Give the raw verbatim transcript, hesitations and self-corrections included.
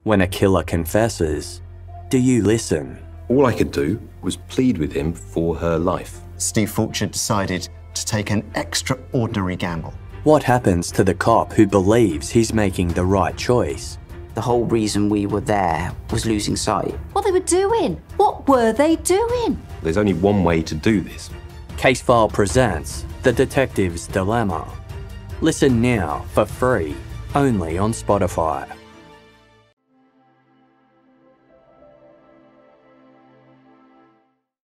When a killer confesses, do you listen? All I could do was plead with him for her life. Steve Fulcher decided to take an extraordinary gamble. What happens to the cop who believes he's making the right choice? The whole reason we were there was losing sight. What they were doing? What were they doing? There's only one way to do this. Casefile presents The Detective's Dilemma. Listen now for free, only on Spotify.